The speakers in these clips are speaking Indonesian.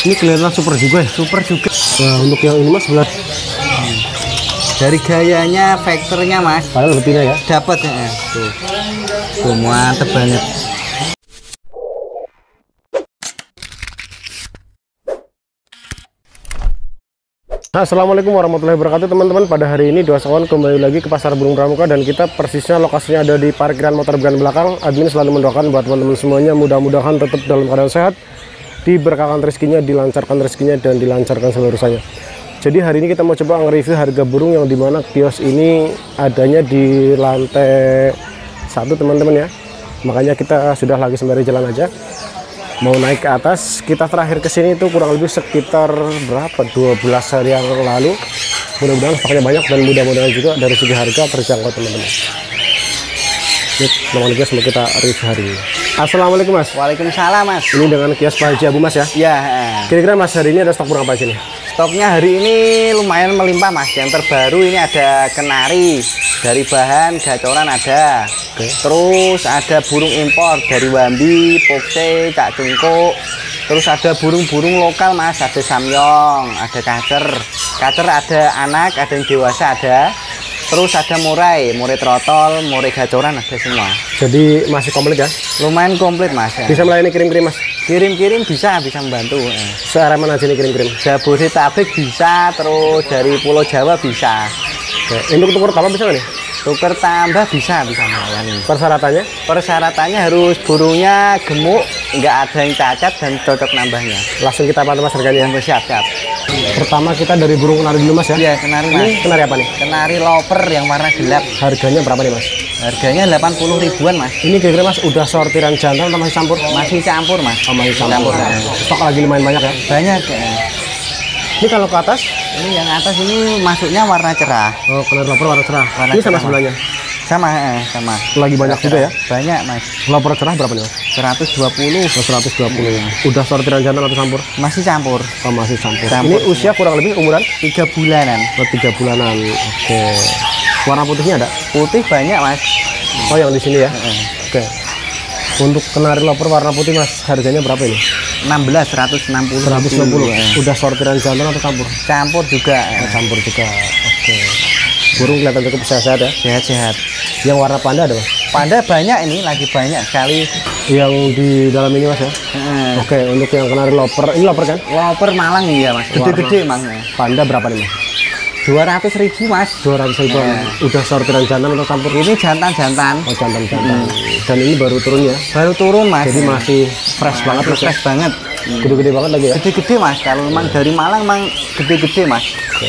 Ini kelihatan super juga ya? Super juga. Nah, untuk yang ini mas sebelah. Dari gayanya, vektornya mas. Padahal betina ya? Dapat ya. Tuh mantep banget. Assalamualaikum warahmatullahi wabarakatuh teman-teman. Pada hari ini Dua Sekawan kembali lagi ke Pasar Burung Pramuka, dan kita persisnya lokasinya ada di parkiran motor bagian belakang. Admin selalu mendoakan buat teman-teman semuanya mudah-mudahan tetap dalam keadaan sehat, diberkahkan rezekinya, dilancarkan rezekinya, dan dilancarkan seluruh urusannya. Jadi hari ini kita mau coba nge-review harga burung yang dimana kios ini adanya di lantai 1 teman-teman ya. Makanya kita sudah lagi sembari jalan aja mau naik ke atas. Kita terakhir kesini itu kurang lebih sekitar berapa 12 hari yang lalu. Mudah-mudahan stoknya banyak dan mudah-mudahan juga dari segi harga terjangkau teman-teman. Ini guys, mau kita review hari ini. Assalamualaikum mas. Waalaikumsalam mas. Ini dengan kios Pak Haji Abu mas ya? Ya. Kira-kira mas hari ini ada stok burung apa sini? Stoknya hari ini lumayan melimpah mas. Yang terbaru ini ada kenari dari bahan gacoran ada. Oke. Terus ada burung impor dari Wambi, Pokse, Cak Cungkuk. Terus ada burung-burung lokal mas, ada samyong, ada kacer. Kacer ada anak, ada yang dewasa ada. Terus ada murai trotol, murai gacoran ada semua. Jadi masih komplit ya? Lumayan komplit mas ya. Bisa melayani kirim-kirim mas? Kirim-kirim bisa membantu. Searah mana sini kirim-kirim? Jabodetabek bisa, terus dari Pulau Jawa bisa. Oke. Untuk tuker tambah bisa nggak nih? Tuker tambah bisa melayani. Persyaratannya? Persyaratannya harus burungnya gemuk, nggak ada yang cacat dan cocok nambahnya. Langsung kita pantau mas harganya. Siap. Pertama kita dari burung kenari dulu mas ya? Iya, kenari mas. Ini kenari apa nih? Kenari loper yang warna gelap. Harganya berapa nih mas? Harganya 80 ribuan mas. Ini kira-kira mas udah sortiran jantan atau masih campur? Masih campur mas. Oh, masih campur. Stok lagi lumayan banyak ya? Banyak ya. Ini kalau ke atas? Ini yang atas ini masuknya warna cerah. Oh, kenari loper warna cerah. Warna ini sama cerah, sebelahnya? Sama. Lagi banyak juga ya? Banyak mas. Loper cerah berapa nih mas? 120. Oh, 120. Udah sortiran jantan atau campur? Masih campur. Oh, masih campur. Campur. Ini usia kurang lebih umuran? 3 bulanan. Oh, 3 bulanan. Oke. Warna putihnya ada? Putih banyak mas. Oh, yang di sini ya? Oke. Untuk kenari loper warna putih mas, harganya berapa ini? 160. 160. Udah sortiran jantan atau campur? Campur juga. Oh, campur juga. Oke. Burung kelihatan cukup sehat-sehat ya? Sehat. Yang warna panda ada mas? Panda banyak, ini lagi banyak sekali. Yang di dalam ini mas ya? Oke, untuk yang kenari loper, ini loper kan? Loper Malang iya mas, gede-gede emang. Panda berapa nih mas? 200.000 mas. 200.000. Udah sortiran jantan atau campur? Ini jantan. Oh, jantan. Dan ini baru turun ya? Baru turun mas. Jadi masih fresh banget mas. Fresh banget. Gede-gede banget lagi ya? Gede-gede mas. Kalau memang dari Malang memang gede-gede mas. Oke.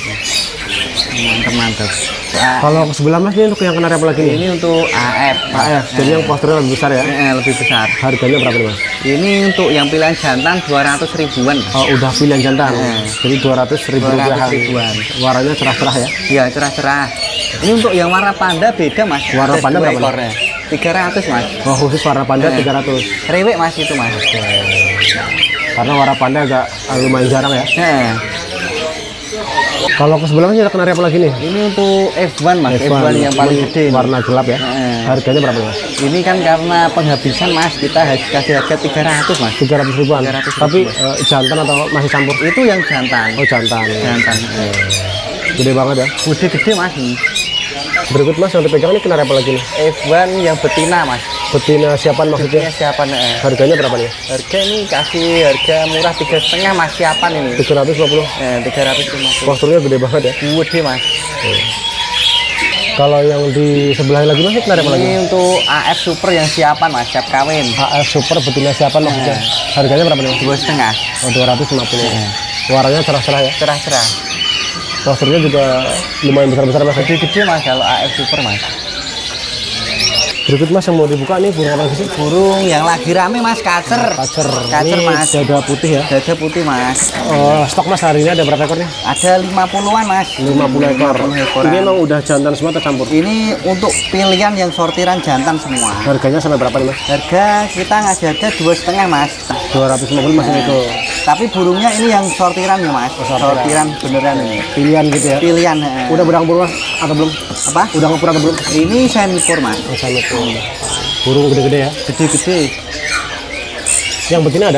Mantap. Kalau ke sebelah mas ini untuk yang kenari apa lagi nih? Ini untuk AF. Jadi yang posturnya lebih besar ya? Lebih besar. Harganya berapa nih mas? Ini untuk yang pilihan jantan 200 ribuan. Oh, udah pilihan jantan. Jadi 200.000 ribuan. Warnanya cerah-cerah ya? Iya, cerah-cerah. Ini untuk yang warna panda beda mas. Warna panda berapa? 300 mas. Oh, khusus warna panda 300. Rewek mas itu mas. Karena warna panda agak lumayan jarang ya? Kalau ke sebelahnya ada kenari apa lagi nih? Ini untuk F1 mas. F1 yang paling gede. Warna gelap ya? Harganya berapa mas? Ini kan karena penghabisan mas, kita kasih harga 300 mas. 300 ribuan. 300 Tapi jantan atau masih campur? Itu yang jantan. Oh, jantan. Gede banget ya? Gede mas. Berikut mas yang dipegang ini kenari apa lagi nih? F1 yang betina mas. Betina siapan maksudnya? Siapan. Harganya berapa nih? Harga ini kasih harga murah 3,5 mas, siapan ini. 350. 350. Posturnya gede banget ya? Gede mas. Kalau yang di sebelah lagi mas kenari apa lagi? Ini untuk AF Super yang siapan mas, siap kawin. AF Super betina siapan maksudnya? Harganya berapa nih? 2,5. Oh, 250. Warnanya cerah-cerah ya? Cerah-cerah. Posturnya juga lumayan besar-besar mas. Gede-gede mas kalau AF Super mas. Berikut mas yang mau dibuka nih burung apa sih? Burung yang lagi rame mas, kacer. Kacer Ini mas. Dada putih ya? Dada putih mas. Oh, stok mas hari ini ada berapa ekor nih? Ada 50-an mas. 50 ekor. Ini emang udah jantan semua atau campur? Ini untuk pilihan yang sortiran jantan semua. Harganya sampai berapa nih mas? Harga kita ngasih harga 2,5 mas. 250 mas itu. Tapi burungnya ini yang sortiran ya mas. Sortiran beneran ini. Pilihan gitu ya? Pilihan. Udah berang-burung mas atau belum? Apa? Udah ngepur atau belum? Ini semi pur mas. Oh, semi pur. Burung gede-gede ya? Gede-gede. Yang betina ada?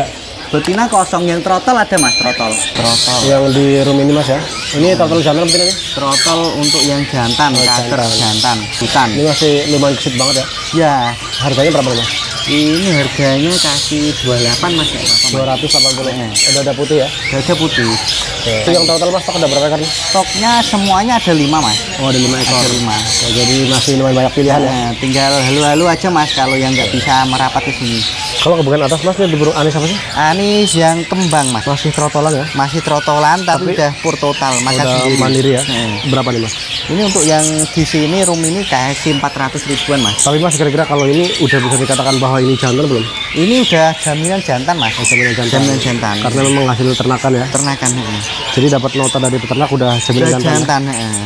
Betina kosong, yang trotol ada mas, trotol. Yang di room ini mas ya. Ini total jantan betina nih. Trotol untuk yang jantan, kacer, jantan, hutan. Ini masih lumayan kesit banget ya. Ya, Harganya berapa nih mas? ini harganya kasih 28 mas, ya, 280. Udah ada putih ya. Gajah putih. Itu yang total mas stok ada berapa ekor nih? Stoknya semuanya ada 5 mas. Oh ada 5 ekor. Ada 5. Oh, jadi masih lumayan banyak pilihan ya. Nah, tinggal halu-halu aja mas kalau yang nggak bisa merapat ke sini. Kalau ke bagian atas mas, ini di burung anis apa sih? Anis yang kembang mas. Masih trotolan ya? Masih trotolan tapi udah pur total, makan Udah sendiri. mandiri ya? Hmm. Berapa nih mas? Ini untuk yang di sini room ini kasih 400 ribuan mas. Tapi mas kira-kira kalau ini udah bisa dikatakan bahwa ini jantan belum? Ini udah jaminan jantan mas. Jaminan jantan. Jaminan jantan. Karena memang hasil ternakan ya. Ternakan. Jadi dapat nota dari peternak udah jaminan Udah jantan. jantan.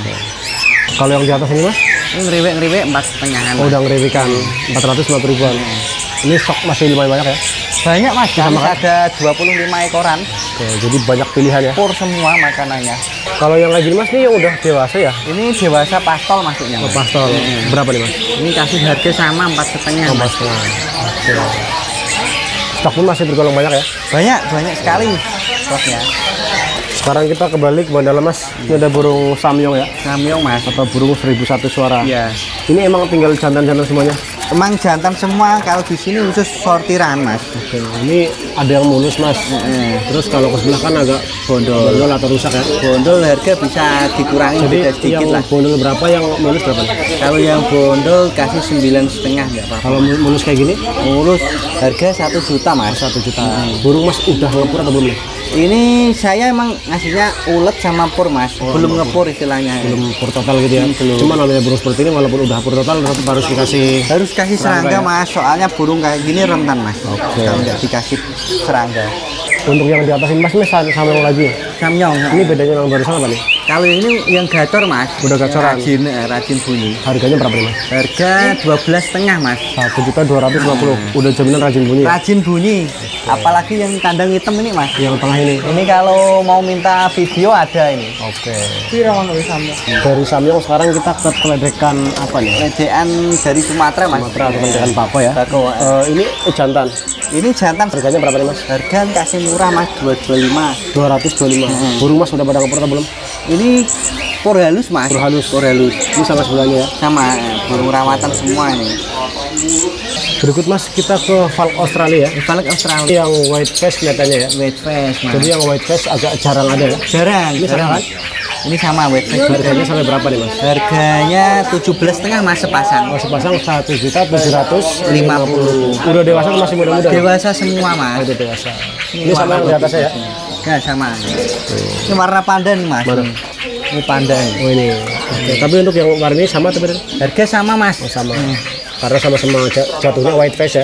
Kalau yang di atas ini mas? Ini ngeriwek 4,5-an. Oh, udah ngeriwikan 450 ribuan. Ini stok masih lumayan banyak ya? Banyak mas. Bisa makan? Ada 25 ekoran. Oke, jadi banyak pilihan ya. Pur semua makanannya. Kalau yang lagi mas nih yang udah dewasa ya? Ini dewasa pastol masuknya. Oh, Mas. pastol. Berapa nih mas? Ini kasih harga sama 4,5. Oh, setengah. Oke. Stok pun masih tergolong banyak ya? Banyak sekali stoknya. Sekarang kita kembali ke Bandala mas. Ini ada burung samyong ya? Samyong mas. Atau burung 1001 suara. Iya. Ini emang tinggal jantan-jantan semuanya? Emang jantan semua, kalau di sini khusus sortiran mas. Oke, ini ada yang mulus mas. Terus kalau ke sebelah kan agak bondol atau rusak ya? Bondol harga bisa dikurangi Jadi beda sedikit yang lah. bondol berapa, yang mulus berapa? Kalau yang bondol kasih 9,5 nggak apa-apa. Kalau mulus kayak gini? Mulus harga 1 juta mas. 1 juta. Burung mas udah ngepur atau belum nih? Ini saya emang ngasihnya ulet sama pur mas. Belum ngepur istilahnya. Belum pur total gitu ya? Belum. Cuma namanya burung seperti ini walaupun udah pur total tetap harus dikasih. Harus kasih serangga ya? mas. Soalnya burung kayak gini rentan mas. Oke. Kalau nggak dikasih serangga. Untuk yang di atas ini mas, ini sama yang lagi. Samyong. Ini bedanya yang barusan apa nih? Kalau ini yang gacor mas. Udah gacoran. Rajin bunyi. Harganya berapa nih mas? Harga 12,5 mas. 1.250.000. Udah jaminan rajin bunyi. Rajin bunyi. Apalagi yang kandang hitam ini mas. Yang tengah ini. Ini kalau mau minta video ada ini. Oke. Samyong. Dari samyong sekarang kita ke keledekan apa nih? Ledean dari Sumatera mas. Sumatera atau keledekan Pako ya? Bako. Ini jantan. Ini jantan. Harganya berapa nih mas? Harga kasih murah mas. 225. 225. Burung mas udah pada ngepur atau belum? Ini pur halus mas. Pur halus. Pur halus. Ini sama sebelahnya ya. Sama burung rawatan semua ini. Berikut mas kita ke Valk Australia ya. Balik Australia. Yang white face kelihatannya ya. White face mas. Jadi yang white face agak jarang ada ya. Jarang. Ini sama kan? Ini sama white face. Harganya sampai berapa nih mas? Harganya 17,5 mas sepasang. Oh, sepasang 1.750.000. Udah dewasa atau masih muda-muda? Dewasa semua mas. Udah dewasa. Ini sama yang di atasnya ya? Ya sama. Ini warna panda nih mas. Mana? Ini panda nih. Oh ini. Oke. Tapi untuk yang warna ini sama atau beda? Harga sama mas. Oh, sama. Karena sama-sama jatuhnya white face ya.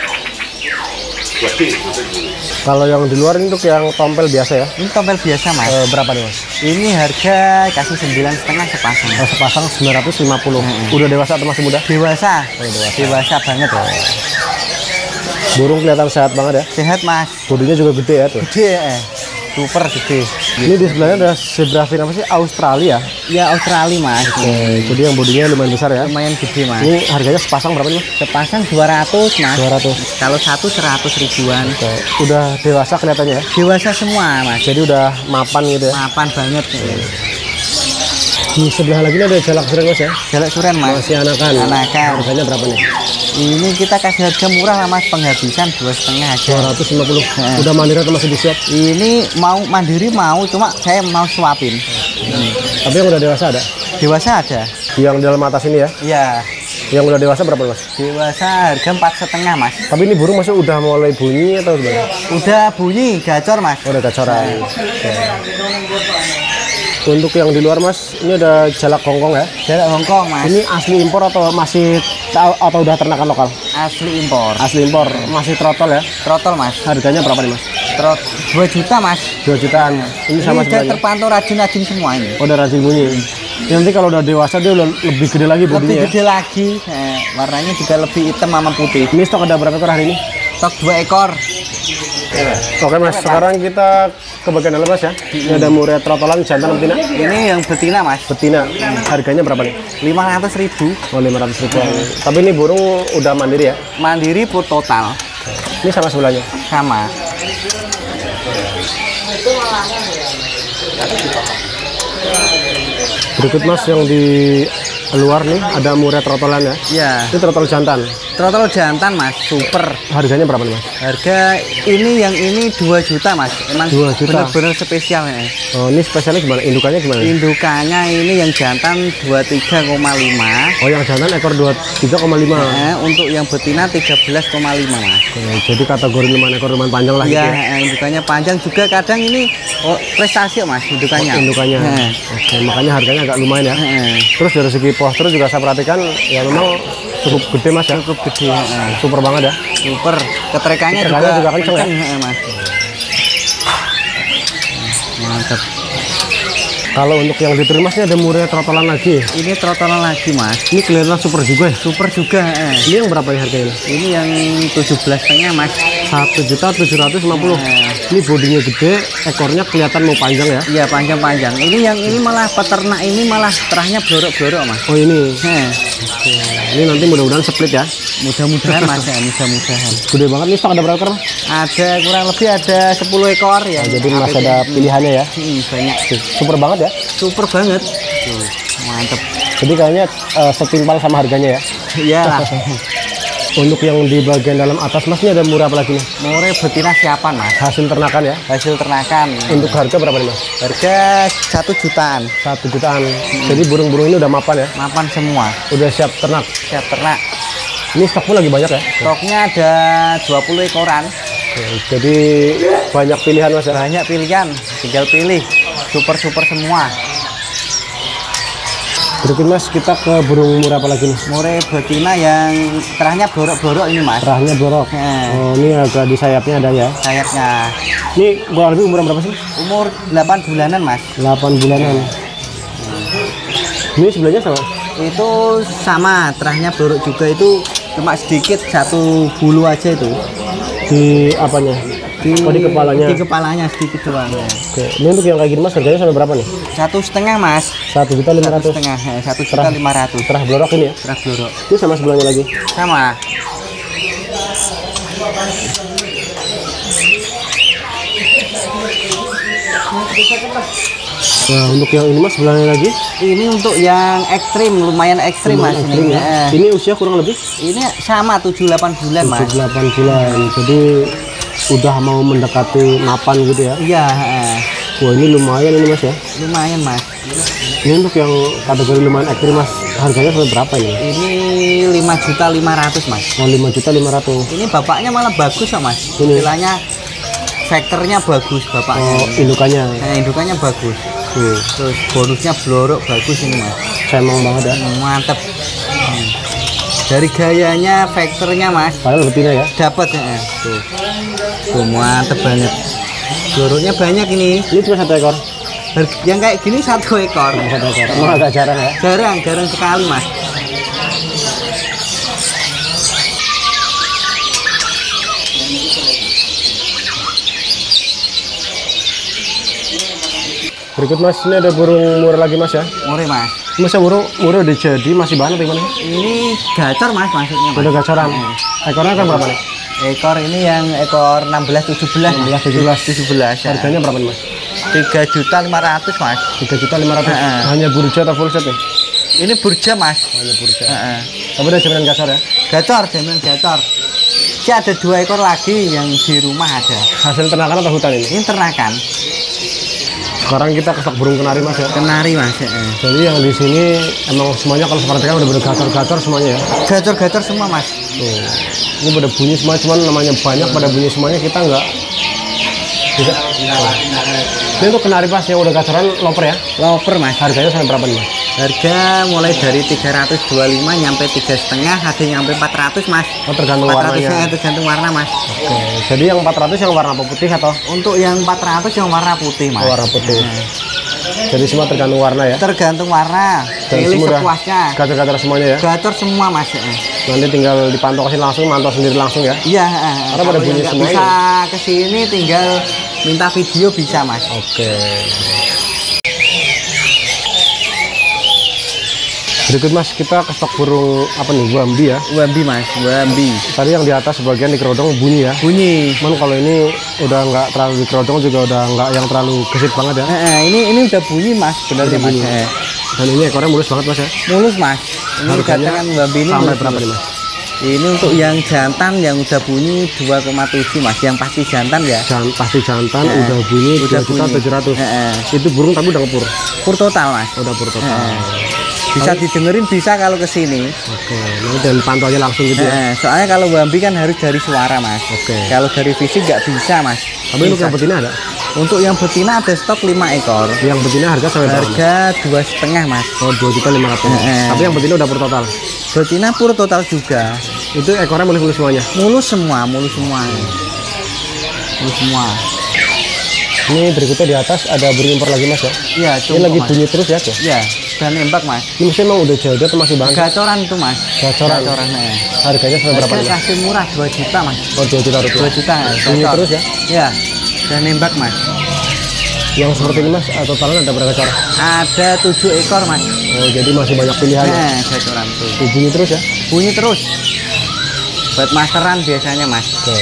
Kalau yang di luar ini untuk yang tompel biasa ya? Ini tompel biasa mas. Berapa nih mas? Ini harga kasih 9,5 sepasang. Oh, sepasang 950. Udah dewasa atau masih muda? Dewasa. Oh, dewasa. Dewasa banget ya. Burung kelihatan sehat banget ya. Sehat mas. Bodinya juga gede ya tuh. Gede super gede. Ini di sebelahnya ada zebra fin apa sih? Australia. Ya Australia mas. Oke, jadi yang bodinya lumayan besar ya. Lumayan gede mas. Ini harganya sepasang berapa nih mas? Sepasang 200 mas. 200. Kalau satu 100 ribuan. Oke, udah dewasa kelihatannya ya. Dewasa semua mas. Jadi udah mapan gitu ya. Mapan banget. Di sebelah lagi ini ada jalak suren mas ya. Jalak suren mas. Masih anakan. Anakan. Harganya berapa nih? Ini kita kasih harga murah lah mas, penghabisan 2,5 aja. 250. Udah mandiri atau masih disuap? Ini mau mandiri mau, cuma saya mau suapin. Tapi yang udah dewasa ada? Dewasa ada. Yang dalam atas ini ya? Iya. Yang udah dewasa berapa mas? Dewasa harga 4,5 mas. Tapi ini burung masih udah mulai bunyi atau gimana? Udah bunyi, gacor mas. Oh, udah gacoran. Oke. Untuk yang di luar mas, ini ada jalak hongkong ya? Jalak Hongkong mas. Ini asli impor atau masih atau udah ternakan lokal? Asli impor. Asli impor, masih trotol ya? Trotol mas. Harganya berapa nih mas? 2 juta mas. 2 jutaan. Ini sama Ini udah sebelahnya. terpantau rajin-rajin semua ini. Oh, udah rajin bunyi. Ini nanti kalau udah dewasa dia udah lebih gede lagi bodinya Lebih ya? gede lagi. Warnanya juga lebih hitam sama putih. Ini stok ada berapa ekor hari ini? Stok 2 ekor. Oke mas, sekarang kita ke bagian dalam mas ya. Ini ada murai trotolan jantan betina. Ini yang betina mas. Betina, harganya berapa nih? 500.000. Oh 500 ribuan. Tapi ini burung udah mandiri ya? Mandiri pur total. Ini sama sebelahnya. Sama. Berikut Mas yang di luar nih ada murai trotolan ya. Iya. Itu trotol jantan. Trotol jantan Mas, super. Harganya berapa nih Mas? Harga ini yang ini 2 juta Mas. Emang 2 juta. bener-bener spesial ya. Oh, ini spesialnya gimana? Indukannya gimana? Indukannya ini yang jantan 23,5. Oh, yang jantan ekor 23,5. Untuk yang betina 13,5 Mas. Jadi kategori lumayan panjang lah Iya, gitu ya. indukannya panjang juga kadang ini prestasi Mas indukannya. Indukannya. Oke, makanya harganya agak lumayan ya. Terus dari segi postur juga saya perhatikan ya memang cukup gede Mas ya. Cukup gede. Super banget ya. Super. Keterekannya juga kenceng ya. Mas. Mantap. Kalau untuk yang diturunin Mas ini ada murai trotolan lagi. Ini trotolan lagi Mas. Ini kelihatan super juga ya. Super juga. Ini yang berapa ya harganya? Ini yang 17,5 Mas. 1.750.000. Ini bodinya gede, ekornya kelihatan mau panjang ya. Iya panjang-panjang. Ini yang ini malah peternak ini malah terahnya blorok-blorok Mas. Oh ini. Ini nanti mudah-mudahan split ya. Mudah-mudahan Mas ya, mudah-mudahan. Gede banget nih, stok ada berapa ekor Mas? Ada kurang lebih ada 10 ekor ya. Jadi masih ada pilihannya ya. Banyak. Super banget ya. Super banget. Mantep. Jadi kayaknya setimpal sama harganya ya. Iyalah. Untuk yang di bagian dalam atas Mas ini ada murah apa lagi nih? Murai betina siapan Mas. Hasil ternakan ya. Hasil ternakan. Untuk harga berapa nih Mas? Harga 1 jutaan. 1 jutaan. Jadi burung-burung ini udah mapan ya? Mapan semua. Udah siap ternak. Siap ternak. Ini stoknya lagi banyak ya? Stoknya ada 20 ekoran. Jadi banyak pilihan Mas ya? Banyak pilihan. Tinggal pilih. Super-super semua. Berikut Mas kita ke burung murah apa lagi nih? Murai betina yang terahnya borok-borok ini Mas. Terahnya borok. Oh, ini agak di sayapnya ada ya. Sayapnya. Ini kurang lebih umur berapa sih? Umur 8 bulanan Mas. 8 bulanan. Ini sebelahnya sama? Itu sama, terahnya borok juga itu cuma sedikit satu bulu aja itu. Di apanya? Di kepalanya. Di kepalanya sedikit doang. Ya. Oke. Ini untuk yang kayak gini Mas harganya sampai berapa nih? 1,5 Mas. 1.500.000. 1.500.000. Terah blorok ini ya? Terah blorok. Ini sama sebelahnya lagi? Sama. Nah, untuk yang ini Mas sebelahnya lagi? Ini untuk yang ekstrim, lumayan ekstrim Mas. Ekstrim, ini. Ya. Ini usia kurang lebih? Ini sama 7-8 bulan Mas. 7-8 bulan. Jadi udah mau mendekati mapan gitu ya? Iya. Wah ini lumayan ini Mas ya? Lumayan Mas. Ini untuk yang kategori lumayan ekstrim Mas, harganya sampai berapa ini? Ini 5.500.000 Mas. Oh 5.500.000. Ini bapaknya malah bagus ya Mas. Ini. Istilahnya faktornya bagus bapaknya. Oh indukannya? Nah, indukannya bagus. Terus bonusnya blorok bagus ini Mas. Cemong banget ya? Mantep. Dari gayanya faktornya Mas. Padahal betina ya? Dapat ya. Tuh mantep banget. Bloroknya banyak ini. Ini cuma 1 ekor? Yang kayak gini 1 ekor. 1 ekor. Emang agak jarang ya? Jarang sekali Mas. Berikut Mas, ini ada burung murah lagi Mas ya? Murai Mas. Masa burung murah udah jadi masih bahan apa gimana? Ini gacor Mas maksudnya Mas. Udah gacoran? Ekornya kan berapa nih? Ekor ini yang ekor 16-17. 16-17. Harganya berapa nih Mas? 3.500.000 Mas. 3.500.000. Hanya burja atau full set nih? Ini burja Mas. Hanya burja. Tapi udah jaminan gacor ya? Gacor, jaminan gacor. Si ada 2 ekor lagi yang di rumah ada. Hasil ternakan atau hutan ini? Ini ternakan. Sekarang kita ke stok burung kenari Mas ya? Kenari Mas. Jadi yang di sini emang semuanya kalau seperti kan udah gacor-gacor semuanya ya? Gacor-gacor semua Mas. Tuh. Ini pada bunyi semua, cuman namanya banyak pada bunyi semuanya kita enggak. Bisa. Ini untuk kenari Mas yang udah gacoran loper ya? Loper Mas. Harganya sampai berapa nih Mas? Harga mulai dari 325 nyampe 3,5, ada yang nyampe 400 Mas. Oh tergantung 400 warnanya. tergantung warna Mas. Oke. Jadi yang 400 yang warna apa putih atau? Untuk yang 400 yang warna putih Mas. Warna putih. Jadi semua tergantung warna ya? Tergantung warna. Dan Pilih semua udah sepuasnya. gacor-gacor semuanya ya? Gacor semua Mas. Nanti tinggal dipantau kesini langsung, mantau sendiri langsung ya? Iya. Karena pada Kalau bunyi yang nggak semua bisa kesini tinggal minta video bisa Mas. Oke. Berikut Mas, kita ke stok burung apa nih? Wambi ya. Wambi Mas, wambi. Tadi yang di atas sebagian di kerodong bunyi ya. Bunyi. Cuman kalau ini udah nggak terlalu di kerodong juga udah nggak yang terlalu gesit banget ya. Ini udah bunyi Mas, benar ya Mas. Dan ini ekornya mulus banget Mas ya. Mulus Mas. Ini Harganya kan wambi ini sampai berapa nih Mas? Ini untuk yang jantan yang udah bunyi 2,7 Mas, yang pasti jantan ya. Pasti jantan udah bunyi 2.700.000. Itu burung tapi udah ngepur. Pur total Mas. Udah pur total. Bisa didengerin bisa kalau ke sini. Oke, nanti dan pantau aja langsung gitu ya. Soalnya kalau wambi kan harus dari suara Mas. Oke. Kalau dari fisik nggak bisa Mas. Tapi untuk yang betina ada? Untuk yang betina ada stok 5 ekor. Yang betina harga sampai berapa? Harga 2,5 Mas. Oh, 2.500.000. Tapi yang betina udah pur total. Betina pur total juga. Itu ekornya mulus-mulus semuanya. Mulus semua, mulus semua. Mulus semua. Ini berikutnya di atas ada burung impor lagi Mas ya. Iya, ini lagi bunyi terus ya tuh. Iya, dan nembak Mas. Ini mesti emang udah jauh atau masih banget? Gacoran itu Mas. Gacoran. Harganya sampai berapa nih? Kasih murah 2 juta Mas. Oh, 2 juta rupiah. 2 juta. Bunyi terus ya? Iya. Dan nembak Mas. Yang seperti ini Mas, totalnya ada berapa gacoran? Ada 7 ekor Mas. Oh, jadi masih banyak pilihan. Gacoran tuh. Bunyi terus ya? Bunyi terus. Buat masteran biasanya Mas. Oke.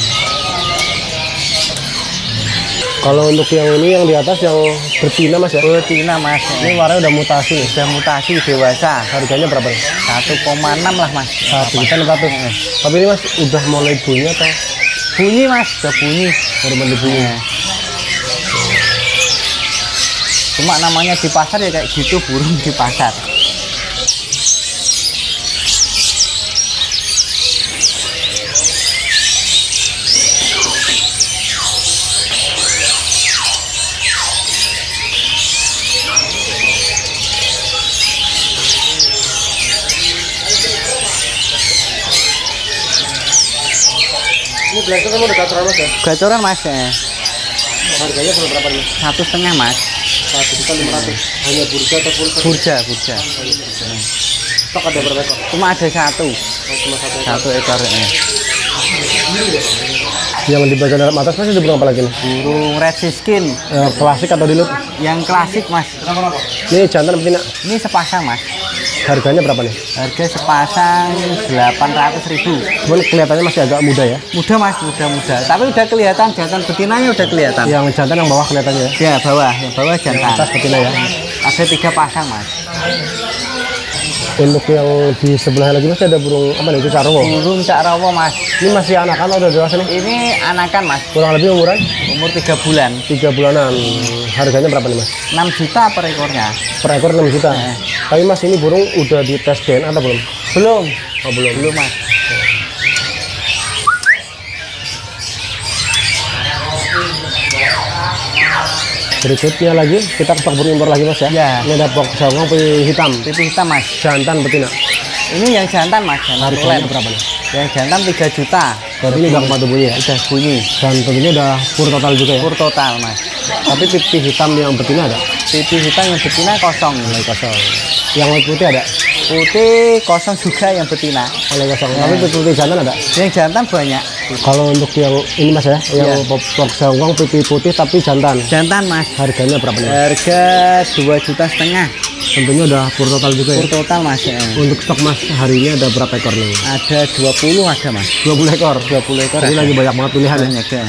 Kalau untuk yang ini yang di atas yang betina Mas ya? Betina Mas. Ini warnanya udah mutasi nih. Udah mutasi dewasa. Harganya berapa nih? 1,6 lah Mas. 1.600.000. Tapi ini Mas udah mulai bunyi atau? Bunyi Mas, udah bunyi. Baru mulai bunyi. Cuma namanya di pasar ya kayak gitu, burung di pasar. Ini black kan udah gacoran Mas ya? Gacoran Mas ya. Harganya sampai berapa nih? 1,5 Mas. 1.500.000. Hanya burja atau full? Burja. Stok ada berapa ekor? Cuma ada satu. Cuma Satu ekor ya. Yang di bagian dalam atas Mas ada burung apa lagi nih? Burung red skin. Klasik atau dilut? Yang klasik Mas. Ini jantan betina? Ini sepasang Mas. Harganya berapa nih? Harga sepasang 800.000. Cuman kelihatannya masih agak muda ya? Muda Mas, muda. Tapi udah kelihatan jantan betinanya udah kelihatan. Yang jantan yang bawah kelihatannya ya? Ya bawah, yang bawah jantan. Yang atas betina ya? Ada 3 pasang Mas. Untuk yang di sebelahnya lagi Mas ada burung apa nih? Itu carwo? Burung cakrowo Mas. Ini masih anakan atau udah dewasa nih? Ini anakan Mas. Kurang lebih umuran? Umur 3 bulan. 3 bulanan. Harganya berapa nih Mas? 6 juta per ekornya. Per ekor 6 juta. Tapi Mas ini burung udah di tes DNA atau belum? Belum. Oh belum. Belum Mas. Berikutnya lagi kita ke stok burung impor lagi Mas ya? Ya. Ini ada pok songong pipi hitam. Pipi hitam Mas. Jantan betina. Ini yang jantan Mas. Harganya berapa nih? Yang jantan 3 juta. Berarti ini udah kepadu bunyi ya? Udah bunyi. Dan tentunya udah pur total juga ya? Pur total Mas. Tapi pipi hitam yang betina ada? Pipi hitam yang betina kosong. Mulai kosong. Yang putih ada? Putih kosong juga yang betina. Mulai kosong. Tapi putih jantan ada? Yang jantan banyak. Kalau untuk yang ini Mas ya, yang pok songong pipi putih tapi jantan. Jantan Mas. Harganya berapa nih? Harga 2,5 juta. Tentunya udah pur total juga ya? Pur total Mas. Untuk stok Mas hari ini ada berapa ekor nih? Ada 20 ada Mas. 20 ekor? 20 ekor. Ini lagi banyak banget pilihan ya? Banyak ya.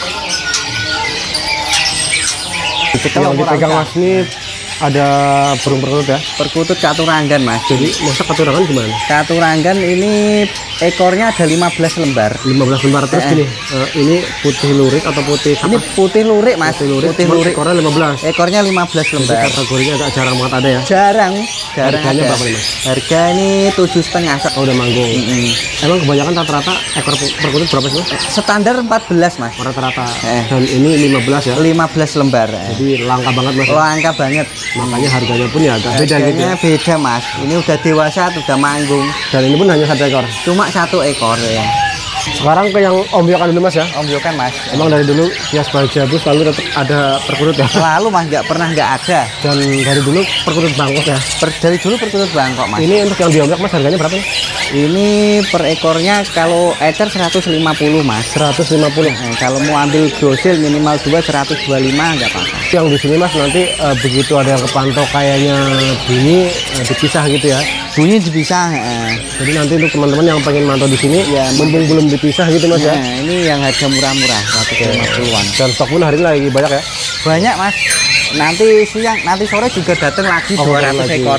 Yang dipegang Mas ini ada burung perkutut ya? Perkutut Katuranggan Mas. Jadi masak katurangan gimana? Katuranggan ini ekornya ada 15 lembar. 15 lembar terus gini. Ini putih lurik atau putih Ini putih lurik Mas. Putih lurik. Ekornya 15. Ekornya 15 lembar. Kategorinya agak jarang banget ada ya? Jarang. Harganya ada. berapa nih Mas? Harga ini 7,5. Oh, udah manggung. Emang kebanyakan rata-rata ekor perkutut berapa sih Mas? Standar 14 Mas. Rata-rata. Dan ini 15 ya? 15 lembar. Jadi langka banget Mas. Langka banget. Makanya harganya pun ya agak beda gitu ya? Beda Mas. Ini udah dewasa, udah manggung. Dan ini pun hanya 1 ekor? Cuma 1 ekor ya. Sekarang ke yang ombyokan dulu Mas ya. Ombyokan Mas. Emang dari dulu kios Bahagia Bu selalu tetap ada perkutut ya. Selalu Mas, nggak pernah nggak ada. Dan dari dulu perkutut Bangkok ya. Dari dulu perkutut Bangkok Mas. Ini untuk yang diomblok Mas harganya berapa nih? Ini per ekornya kalau ecer 150 Mas. 150. Kalau mau ambil grosil minimal 2 125 nggak apa-apa. Yang di sini Mas nanti begitu ada yang kepantau kayaknya bunyi dipisah gitu ya. Bunyi dipisah. Jadi nanti untuk teman-teman yang pengen mantau di sini Ya, mumpung belum dipisah gitu Mas ya. Ini yang harga murah-murah 150-an. Dan stok pun hari ini lagi banyak ya. Banyak Mas. Nanti siang, nanti sore juga datang lagi 200 lagi. ekor.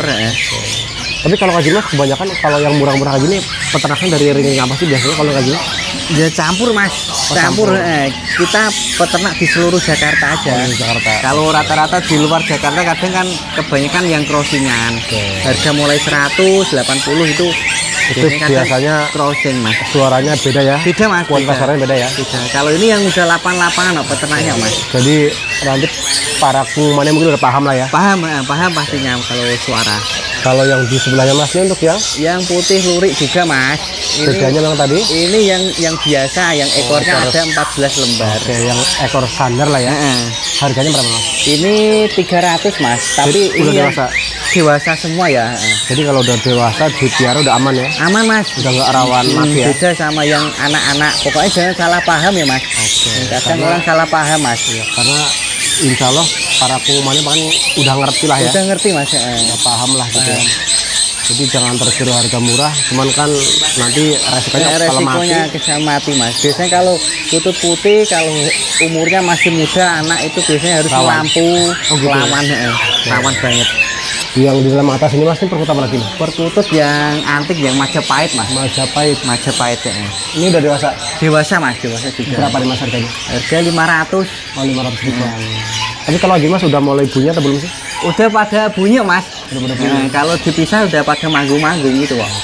Tapi kalau kayak gini Mas kebanyakan kalau yang murah-murah kayak gini peternakan dari ring apa sih biasanya kalau kayak gini? Ya campur Mas, campur. Kita peternak di seluruh Jakarta aja. Di Jakarta. Kalau rata-rata di luar Jakarta kadang kan kebanyakan yang crossingan. Harga mulai 180 itu biasanya crossing Mas. Suaranya beda ya. Beda Mas. Kualitas suaranya beda ya. Beda. Kalau ini yang udah 88 peternaknya Mas. Jadi nanti para kumannya mungkin udah paham lah ya. Paham pastinya kalau suara. Kalau yang di sebelahnya Mas ini untuk yang putih lurik juga Mas. Bedanya memang tadi? Ini yang biasa, yang ekornya ada 14 lembar. Oke, yang ekor standar lah ya. Harganya berapa Mas? Ini 300 Mas, tapi udah ini dewasa. Dewasa semua ya. Jadi kalau udah dewasa dipiara udah aman ya. Aman Mas. Udah nggak rawan mati ya. Beda sama yang anak-anak. Pokoknya jangan salah paham ya Mas. Kadang orang salah paham Mas. Karena insya Allah para pengumumannya kan udah ngerti lah ya. Udah ngerti Mas. Udah paham lah gitu ya. Jadi jangan tergiur harga murah, cuman kan nanti resikonya kalau mati. Bisa mati Mas. Biasanya kalau kutub putih kalau umurnya masih muda anak itu biasanya harus lampu lawan rawan banget. Yang di dalam atas ini Mas ini perkutut apa lagi nih? Perkutut yang antik yang Majapahit Mas. Majapahit ya. Ini udah dewasa? Dewasa Mas, dewasa juga. Berapa nih Mas harganya? Harga 500. Oh 500 ribu. Tapi kalau lagi Mas udah mulai bunyi atau belum sih? Udah pada bunyi Mas. Kalau dipisah udah pada manggung-manggung gitu Wak.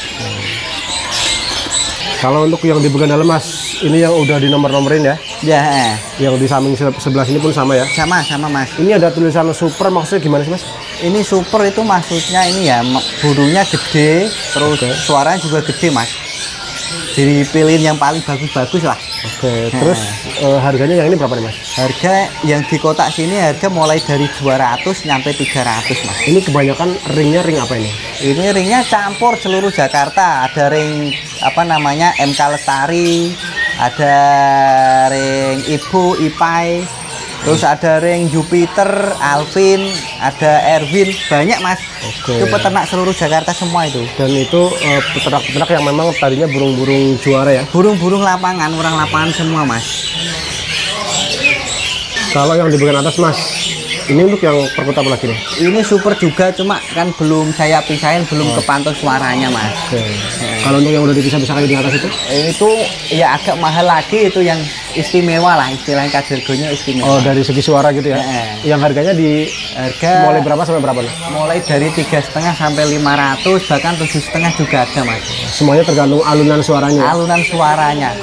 Kalau untuk yang di bagian dalam Mas, ini yang udah di nomor-nomorin ya? Ya. Yang di samping sebelah sini pun sama ya? Sama Mas. Ini ada tulisan super, maksudnya gimana sih Mas? Ini super itu maksudnya ini ya, burungnya gede, terus suaranya juga gede Mas. Dipilihin yang paling bagus-bagus lah. Oke, terus harganya yang ini berapa nih Mas? Harga yang di kotak sini harga mulai dari 200 nyampe 300 Mas. Ini kebanyakan ringnya ring apa ini? Ini ringnya campur seluruh Jakarta. Ada ring apa namanya MK Lestari, ada ring Ibu Ipai, terus ada ring Jupiter, Alvin, ada Erwin, banyak Mas. Itu peternak seluruh Jakarta semua itu. Dan itu peternak-peternak yang memang tadinya burung-burung juara ya? Burung-burung lapangan, orang lapangan semua Mas. Kalau yang di bagian atas Mas, ini untuk yang perkutut apa lagi nih? Ini super juga, cuma kan belum saya pisahin, belum kepantau suaranya Mas. Kalau untuk yang udah dipisah-pisah kayak di atas itu ya agak mahal lagi, itu yang istimewa lah, istilahnya kadergonya istimewa. Oh, dari segi suara gitu ya? Yang harganya di mulai berapa sampai berapa nih? Mulai dari 3,5 sampai 500, bahkan 7,5 juga ada Mas. Semuanya tergantung alunan suaranya? Alunan suaranya.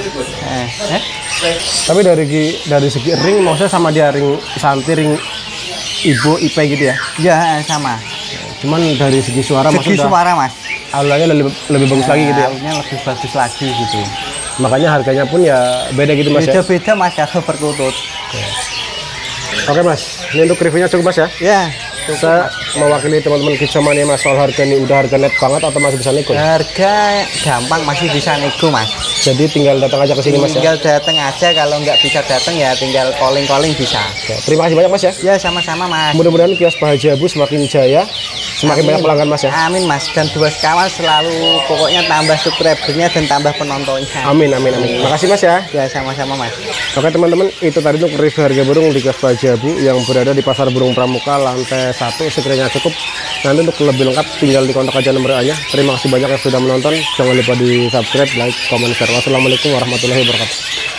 Tapi dari segi ring, maksudnya sama dia ring santi, ring Ibu IP gitu ya? Ya sama. Cuman dari segi suara suara Mas. Alunannya lebih bagus lagi gitu ya? Alunnya lebih bagus lagi gitu. Makanya harganya pun ya beda gitu Mas ya? Beda-beda Mas kalau perkutut. Oke Mas, ini untuk reviewnya cukup Mas ya? Ya. Saya mewakili teman-teman Kicomania Mas, soal harga ini udah harga net banget atau masih bisa nego? Harga gampang, masih bisa nego Mas. Jadi tinggal datang aja ke sini Mas ya? Tinggal datang aja, kalau nggak bisa datang ya tinggal calling bisa. Oke, terima kasih banyak Mas ya? Ya sama-sama Mas. Mudah-mudahan kios Bahagia Bu semakin jaya, semakin banyak pelanggan Mas ya? Amin Mas, dan dua sekawan selalu pokoknya tambah subscribernya dan tambah penontonnya. Amin. Makasih Mas ya? Ya sama-sama Mas. Oke teman-teman, itu tadi untuk review harga burung di kios Bahagia Bu yang berada di Pasar Burung Pramuka lantai 1. Sekiranya cukup, nanti untuk lebih lengkap tinggal di kontak aja nomor A-nya. Terima kasih banyak yang sudah menonton, jangan lupa di subscribe, like, comment, share. Wassalamualaikum warahmatullahi wabarakatuh.